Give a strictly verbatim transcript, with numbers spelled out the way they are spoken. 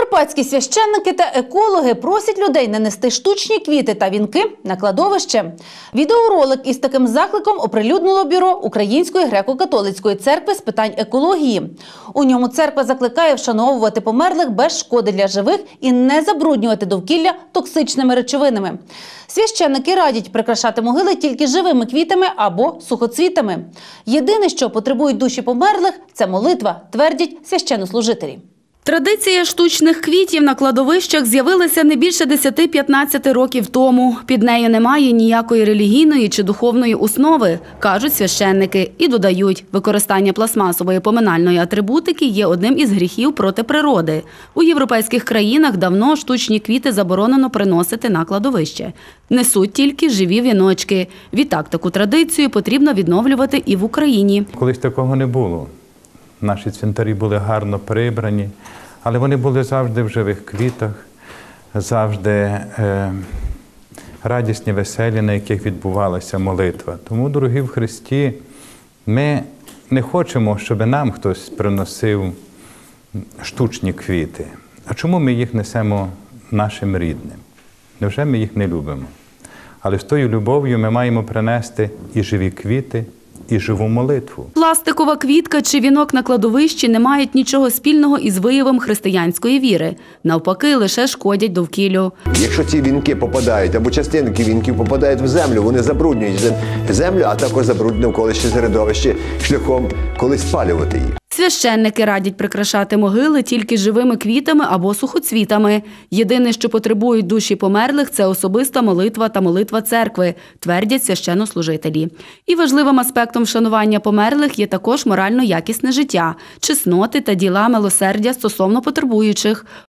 Закарпатські священники та екологи просять людей не нести штучні квіти та вінки на кладовище. Відеоролик із таким закликом оприлюднило бюро Української греко-католицької церкви з питань екології. У ньому церква закликає вшановувати померлих без шкоди для живих і не забруднювати довкілля токсичними речовинами. Священники радять прикрашати могили тільки живими квітами або сухоцвітами. Єдине, що потребують душі померлих – це молитва, твердять священнослужителі. Традиція штучних квітів на кладовищах з'явилася не більше десяти-п'ятнадцяти років тому. Під нею немає ніякої релігійної чи духовної основи, кажуть священники. І додають, використання пластмасової поминальної атрибутики є одним із гріхів проти природи. У європейських країнах давно штучні квіти заборонено приносити на кладовище. Несуть тільки живі віночки. Відтак таку традицію потрібно відновлювати і в Україні. Колись такого не було. Наші цвинтарі були гарно прибрані, але вони були завжди в живих квітах, завжди е, радісні, веселі, на яких відбувалася молитва. Тому, дорогі в Христі, ми не хочемо, щоб нам хтось приносив штучні квіти. А чому ми їх несемо нашим рідним? Невже ми їх не любимо? Але з тою любов'ю ми маємо принести і живі квіти, і живу молитву. Пластикова квітка чи вінок на кладовищі не мають нічого спільного із виявом християнської віри. Навпаки, лише шкодять довкіллю. Якщо ці вінки попадають, або частинки вінків попадають в землю, вони забруднюють землю, а також забруднюють навколишнє середовище шляхом, коли спалювати їх. Священники радять прикрашати могили тільки живими квітами або сухоцвітами. Єдине, що потребують душі померлих – це особиста молитва та молитва церкви, твердять священнослужителі. І важливим аспектом вшанування померлих є також морально якісне життя, чесноти та діла милосердя стосовно потребуючих.